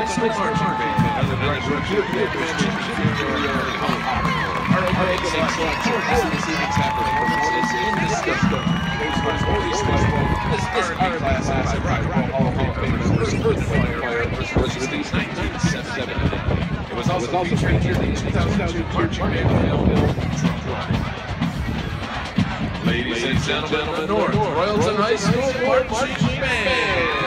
high school marching band and other branches of the our opening section this evening's happening performance in Disco. This R&B class by Rock and Roll Hall of Fame first Fire versus the 1970. It was also featured in the 2002 marching band film Trunk Ride. Ladies and gentlemen, North Royalton High School Marching Band.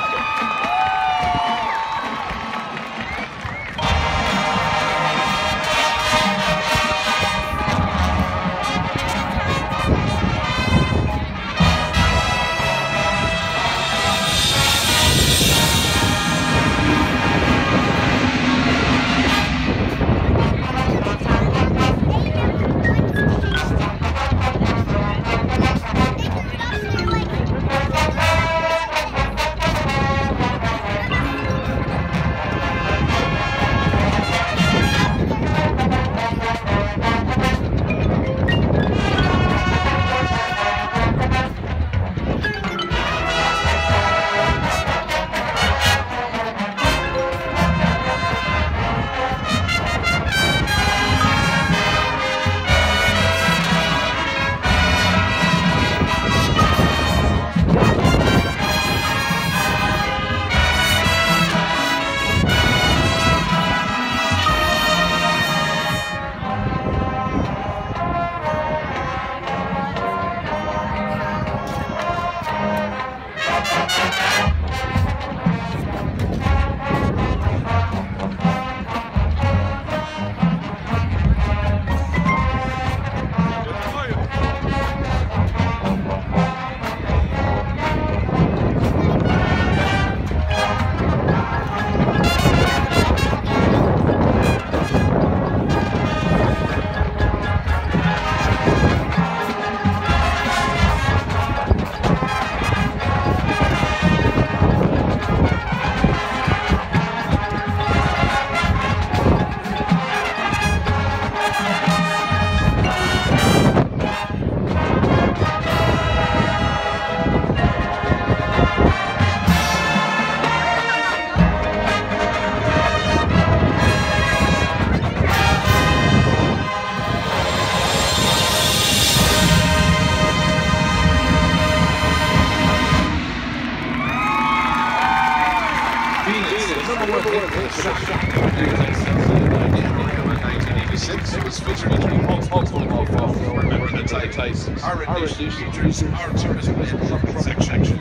It was featured in multiple Remember the Titans. Our rendition features our tourist band section.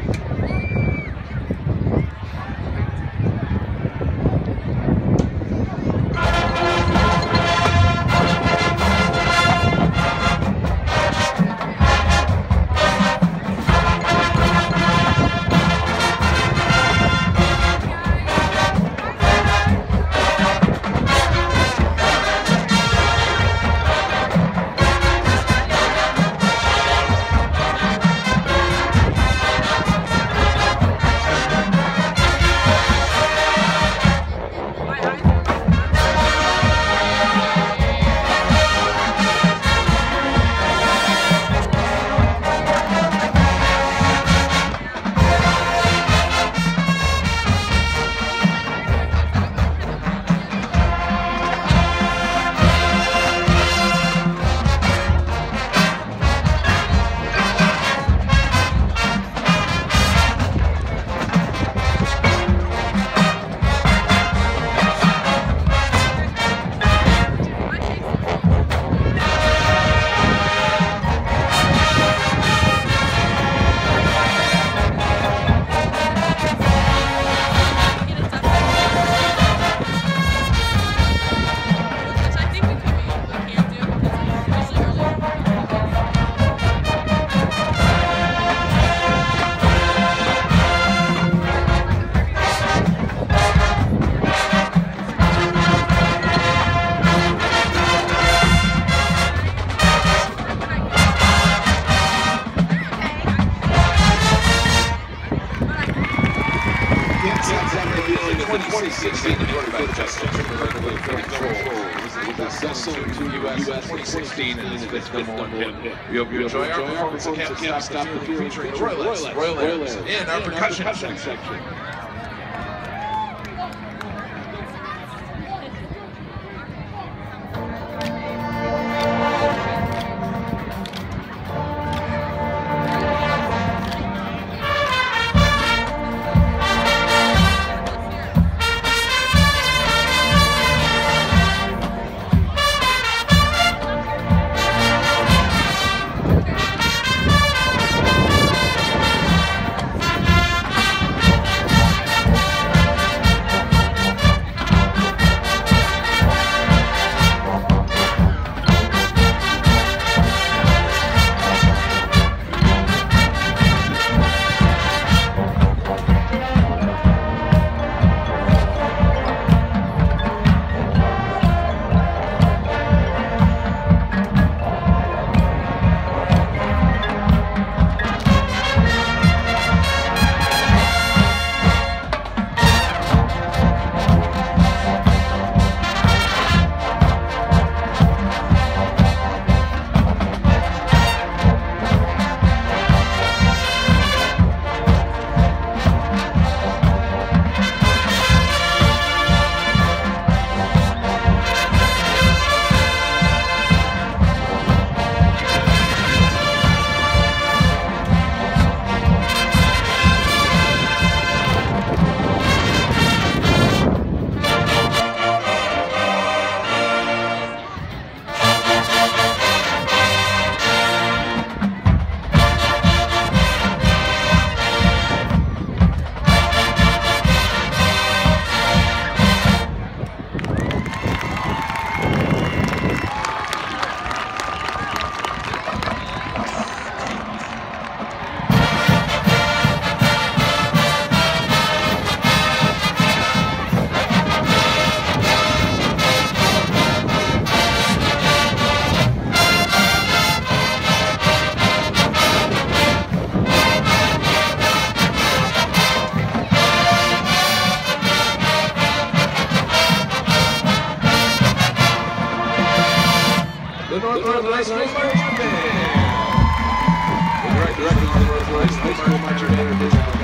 We hope you enjoy our performance at Camp Stop the Feeling featuring Royalton and our percussion section. the Northwest High School Marching Band. The director of the Northwest High School Marching Band